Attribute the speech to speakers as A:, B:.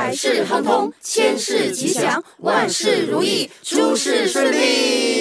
A: 百事亨通，千事吉祥，万事如意，诸事顺利。